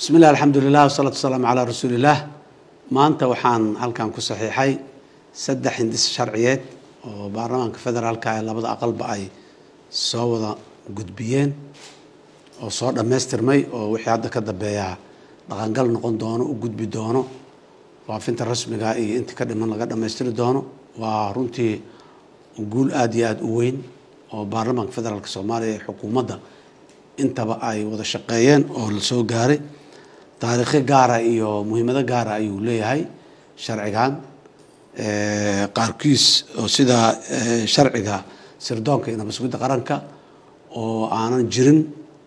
بسم الله الحمد لله والصلاة والسلام على رسول الله. maanta waxaan halkan ku saxiixay 3 hindis sharciyeed oo baarlamaanka federaalka ay labada aqalba ay soo wada gudbiyeen oo soo dhameystirmay oo wixii hadda ka dambeeya dhaqangal noqon doono u gudbi doono waafinta rasmiga iyo inta ka dhiman laga dhameystiri doono. waa runtii guul aad iyo aad u weyn oo baarlamaanka federaalka Soomaaliya iyo xukuumadda intaba ay wada shaqeeyeen oo la soo gaaray. taariikh gaar ah iyo muhiimada gaar ah ayuu leeyahay sharcigan qaarkiis oo sida sharciga sirdoonka iyo mas'uuliyadda qaranka oo aanan jirin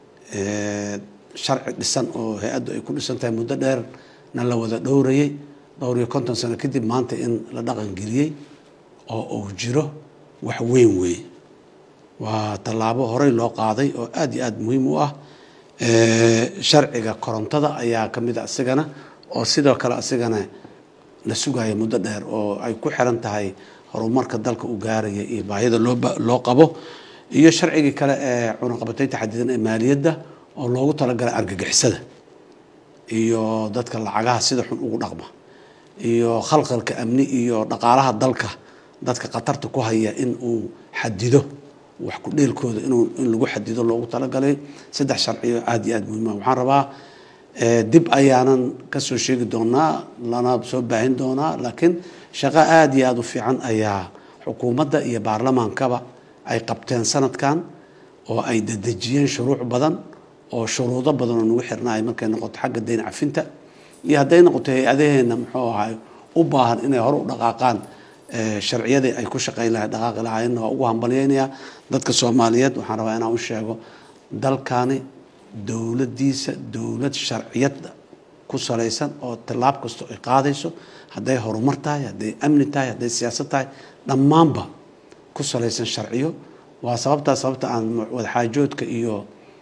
sharci dhisan oo hay'addu ay ku dhisan tahay muddo dheer na la wada dhowrayay dhowr iyo 50 sano kadib maanta in la dhaqan geliyay oo uu jiro wax weyn weey. waa talaabo horey loo qaaday oo aad iyo aad muhiim u ah. sharciga korontada ayaa kamid ah asigana oo sidoo kale asigana la sugayo muddo dheer oo ay ku xiran tahay horumarka dalka u gaaraya iyo baahida loo qabo iyo sharciga kale ee cunaqabataynta xadidan ee maaliyadda oo loogu talagalay argagixisada iyo dadka lacagaha sida xun ugu dhaqma iyo khalkhalka amni iyo dhaqaalaha dalka dadka qatarta ku haya in uu xadido wax ku dheelkooda in lagu xadido loogu talagalay 3 sharciyo aad iyo aad muhiim ah. waxaan rabaa dib ayaanan ka soo sheegi doonaa lana soo baahin doonaa laakiin shaqo aad iyo aad u fiican ayaa xukuumadda iyo baarlamaankaba ay qabteen sanadkan oo ay dadajiyeen shuruuc badan oo shuruudo badan oo nagu xirnaay markay noqoto xagga deyn cafinta iyo hadday noqoto hay'adaheena muxuu ahay u baahan inay hor u dhaqaaqaan sharciyada ay ku shaqeyn lahayd dhaqaaqi lahaayeen waa ugu hambalyeynaya dadka Soomaaliyeed. waxaan rabaa inaan u sheego dalkani dawladdiisa dawlad sharciyad ku saleysan oo talaab kasto ay qaadayso hadday horumar tahay hadday amni tahay hadday siyaasad tahay dhammaanba ku saleysan sharciyo. waa sababta aan wada xaajoodka iyo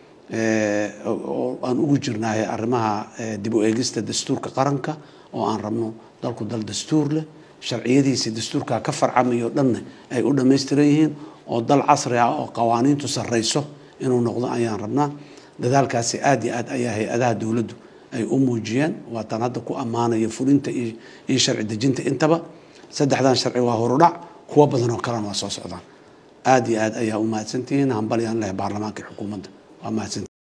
aan ugu jirnaahay arrimaha dib u eegista dastuurka qaranka oo aan rabno dalku dal dastuur leh sharciyadiisa dastuurka ka farcamayo dhan ay u dhameystiran yihiin oo dal casri ah oo qawaaniintu sareyso inuu noqdo ayaan rabnaa. dadaalkaasi aad iyo aad ayaa hay'adaha dawladdu ay u muujiyeen waa tan hadda ku amaanayo fulinta iyo sharci dejinta intaba. 3dan sharci waa horudhac kuwa badan oo kalena waa soo socdaan. aad iyo aad ayaa u mahadsantihiin hambalyan leh baarlamaanka xukuumadda waa mahadsantihiin.